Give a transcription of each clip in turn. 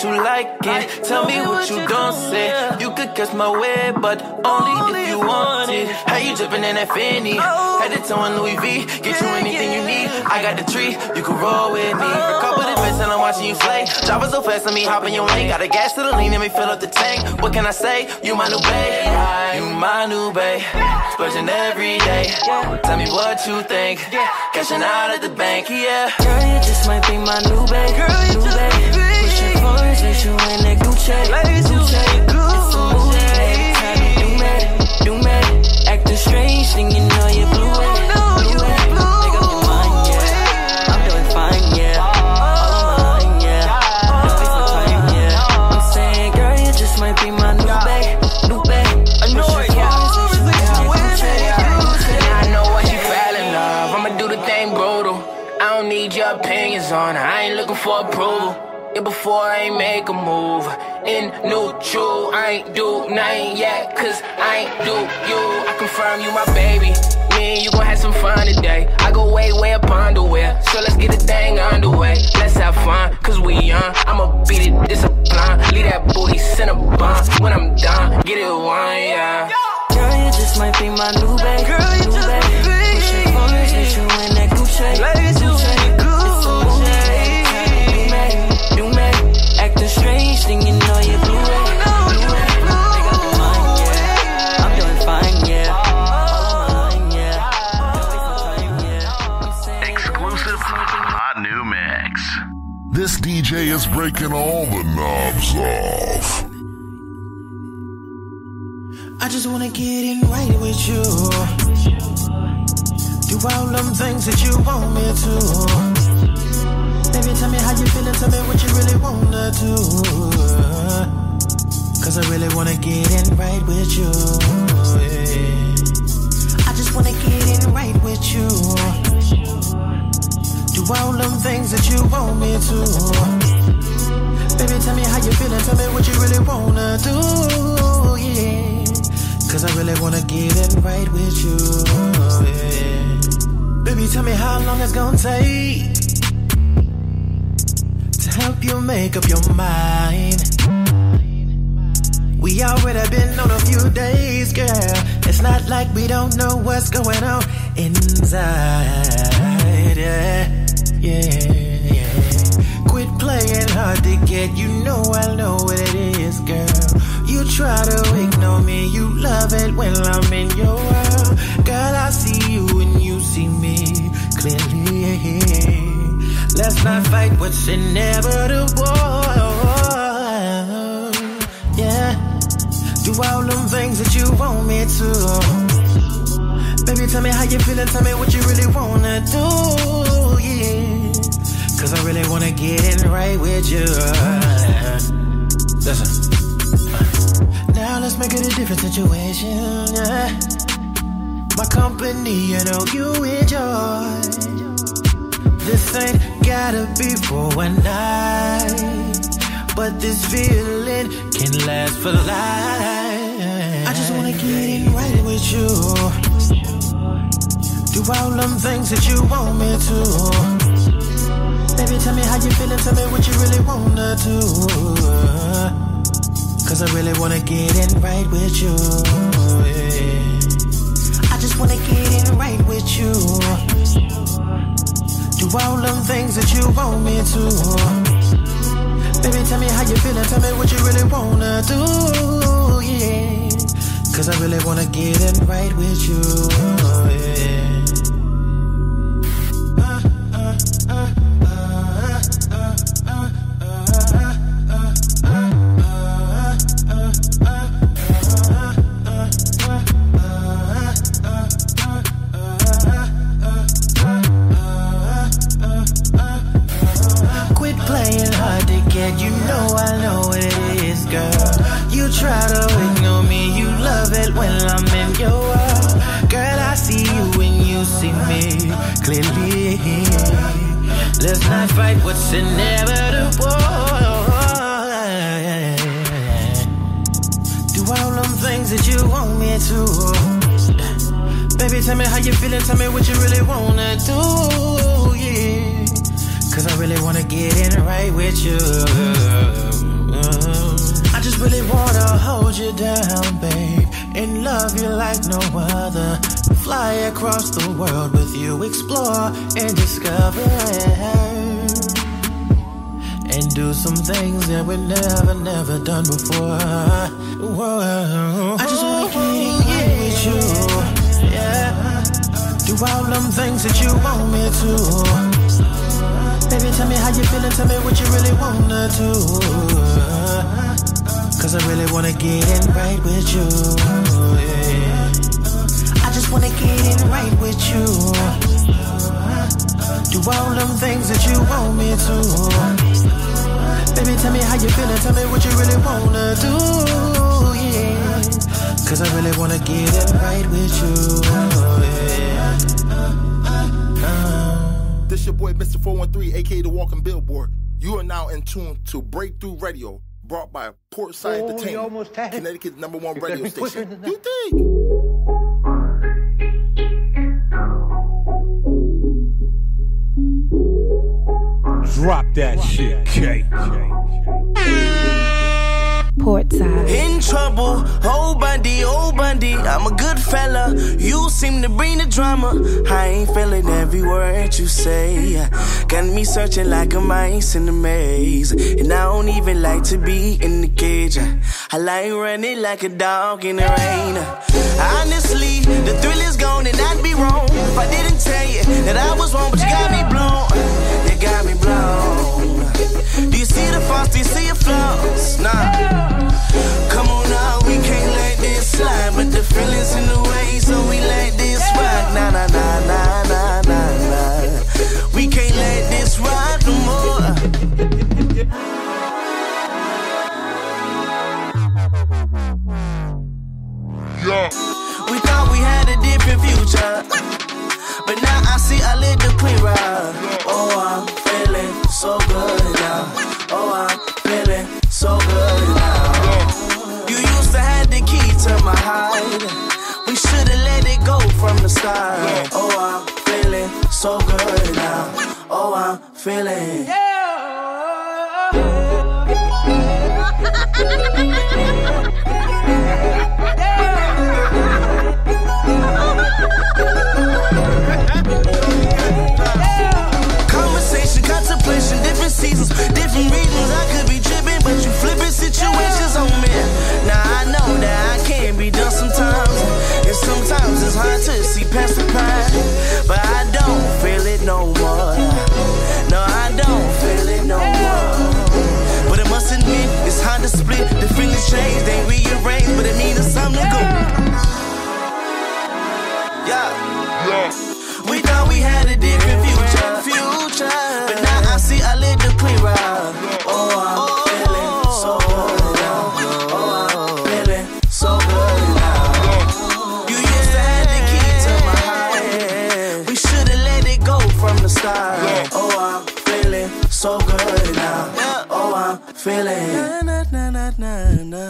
you like it. Tell me what you don't say. You could catch my way, but only if you want it. How you drippin' in that Fendi? Headed to one Louis V. Get you anything you need. I got the tree, you can roll with me. A couple of events and I'm watching you slay. Driving so fast, let me hop in your lane. Got a gas to the lean, let me fill up the tank. What can I say? You my new babe. You my new babe. Splurging every day. Tell me what you think. Cashing out at the bank, yeah. Girl, you just might be my new babe. New babe. Pushing forwards, let you in that Gucci. It's a movie every time you do me. Acting strange, then you know you're blue. Make up your mind, yeah. I'm doing fine, yeah. All on mine, yeah. Let's take some time, yeah. I'm saying, girl, you just might be my new babe. New babe. I know it, yeah. I know what you fell in love. I'ma do the thing brutal. I don't need your opinions on it. I ain't looking for approval. Yeah, before I ain't make a move. In neutral, I ain't do nothing yet, cause I ain't do you. I confirm you my baby. Me and you gon' have some fun today. I go way up underwear. So let's get the thing underway. Let's have fun, cause we young. I'ma beat it, discipline. Leave that booty, send a bun. When I'm done, get it one, yeah. Girl, you just might be my new babe. New babe. Pushing forwards, let you in that Gucci. It's a movie every time you make. Acting strange, then you know you're blue. Make up your mind, yeah. I'm doing fine, yeah. All on mine, yeah. Don't waste my time, yeah. Exclusive hot new mix. This DJ is breaking all the knobs off. I just wanna get in right with you. Do all them things that you want me to. Baby, tell me how you feeling, tell me what you really wanna do. Cause I really wanna get in right with you, yeah. I just wanna get in right with you. Do all them things that you want me to. Baby, tell me how you feeling, tell me what you really wanna do, yeah. Cause I really wanna get in right with you, yeah. Baby, tell me how long it's gonna take to help you make up your mind. We already been on a few days, girl. It's not like we don't know what's going on inside, yeah. Quit playing hard to get, you know I know what it is, girl. You try to ignore me, you love it when I'm in your world. Girl, I see you and you see me clearly. Let's not fight what's inevitable, yeah. Do all them things that you want me to. Baby, tell me how you feeling, tell me what you really wanna do, yeah. Cause I really wanna get in right with you. Listen. Now let's make it a different situation, yeah. My company, you know you enjoy. This ain't gotta be for one night, but this feeling can last for life. I just wanna get in right with you. Do all them things that you want me to. Baby, tell me how you feeling, tell me what you really wanna do. Cause I really wanna get in right with you, yeah. I just wanna get in right with you. Do all them things that you want me to. Baby, tell me how you feeling, tell me what you really wanna do, yeah. Cause I really wanna get in right with you, yeah. You know I know what it is, girl. You try to ignore me, you love it when I'm in your world. Girl, I see you when you see me clearly. Let's not fight what's inevitable. Do all them things that you want me to. Baby, tell me how you feeling, tell me what you really wanna do, yeah. Cause I really wanna get in right with you. I just really wanna hold you down, babe, and love you like no other. Fly across the world with you, explore and discover, and do some things that we never done before. Whoa. I just wanna get with you, yeah. Do all them things that you want me to. Baby, tell me how you feeling, tell me what you really wanna do. Cause I really wanna get in right with you, yeah. I just wanna get in right with you. Do all them things that you want me to. Baby, tell me how you feeling, tell me what you really wanna do, yeah. Cause I really wanna get in right with you, yeah. This your boy Mr. 413, aka The Walking Billboard. You are now in tune to Breakthrough Radio, brought by Portside Entertainment, Connecticut's #1 radio station. You think? Drop that shit, K. Portside. In trouble, oh Bundy, I'm a good fella. You seem to bring the drama. I ain't feeling every word you say. Got me searching like a mice in a maze. And I don't even like to be in the cage. I like running like a dog in the rain. Honestly, the thrill is gone and I'd be wrong if I didn't tell you that I was wrong, but you got me blown. You got me blown. Do you see the faults? Do you see your flaws? Nah. Come on now, we can't let this slide, but the feelings in the way, so we let this ride. Nah, nah, nah, nah, nah, nah, nah. We can't let this ride no more. Yeah. We thought we had a different future, but now I see a little clearer. Oh, I'm feeling so good now. Oh, I'm feeling so good now. You used to have the key to my heart. We should've let it go from the start. Oh, I'm feeling so good now. Oh, I'm feeling. Conversation, contemplation, different seasons, different reasons. I could be tripping, but you flipping situations on me. Now I know that I can be done sometimes, and sometimes it's hard to see past the past. But I don't feel it no more. No, I don't feel it no more. But I must admit, it's hard to split. The feelings change, they rearrange, but it means it's something to go. Yeah. We thought we had a different future, but now I see a little clearer. Oh, I'm feeling so good now. Oh, I'm feeling so good now. You used to have the key to my heart. We should've let it go from the start. Oh, I'm feeling so good now. Oh, I'm feeling. Na, na, na, na, na.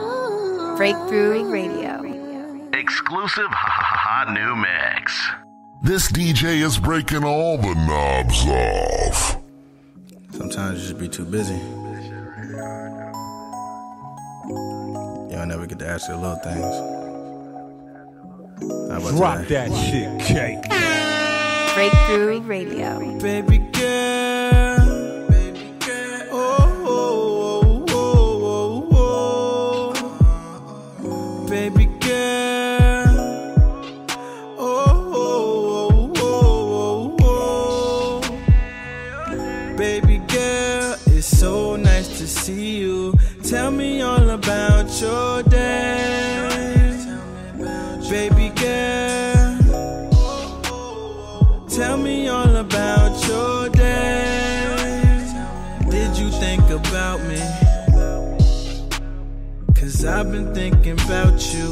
Breakthrough Radio. Exclusive hot new mix. This DJ is breaking all the knobs off. Sometimes you just be too busy. You don't never get to ask the little things. How about Drop today? that shit, K. Breakthrough Radio. Baby girl, oh, oh, oh, oh, oh. Baby girl, oh, oh, oh, oh, oh. Baby girl, it's so nice to see you. Tell me all about your day. Baby girl, tell me all about your day. Did you think about me? 'Cause I've been thinking about you.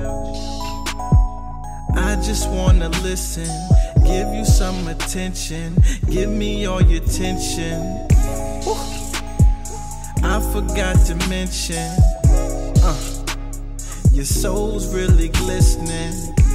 I just wanna listen, give you some attention, give me all your attention. Woo. I forgot to mention, your soul's really glistening.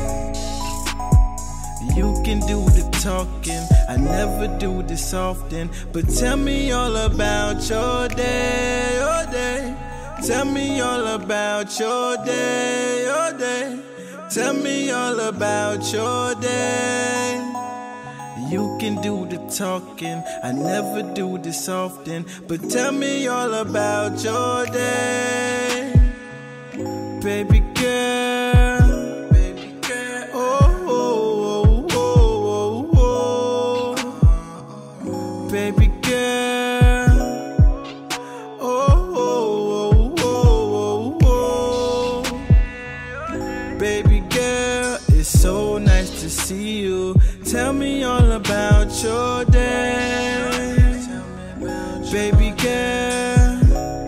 You can do the talking, I never do this often. But tell me all about your day, your day. Tell me all about your day, your day. Tell me all about your day. You can do the talking, I never do this often. But tell me all about your day. Baby girl, oh, oh, oh, oh, oh. Baby girl, oh, oh, oh, oh, oh. Baby girl, it's so nice to see you. Tell me all about your day. Baby girl,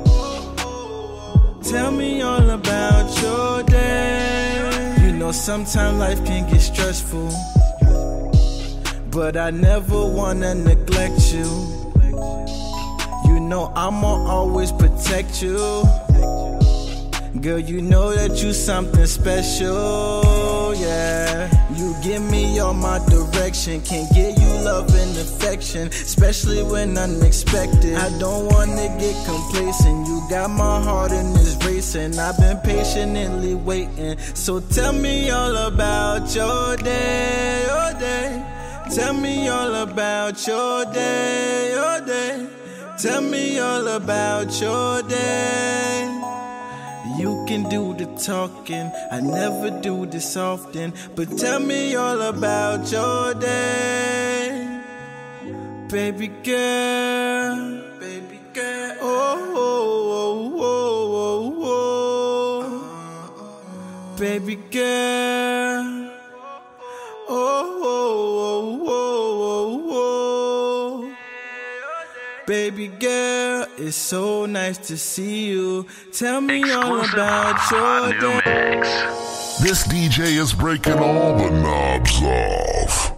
tell me all about your day. You know sometimes life can get stressful, but I never wanna neglect you. You know I'ma always protect you. Girl, you know that you something special, yeah. You give me all my direction, can give you love and affection, especially when unexpected. I don't wanna get complacent, you got my heart in this race, and I've been patiently waiting. So tell me all about your day, your day. Tell me all about your day, your day. Tell me all about your day. You can do the talking, I never do this often. But tell me all about your day. Baby girl, oh, oh, oh, oh, oh. Baby girl, oh, oh, oh, oh, oh. Baby girl, it's so nice to see you. Tell me all about your day. This DJ is breaking all the knobs off.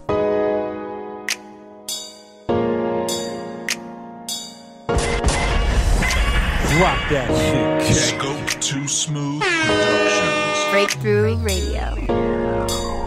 Drop that shit, K. Scope 2 Smooth Productions. Breakthrough Radio.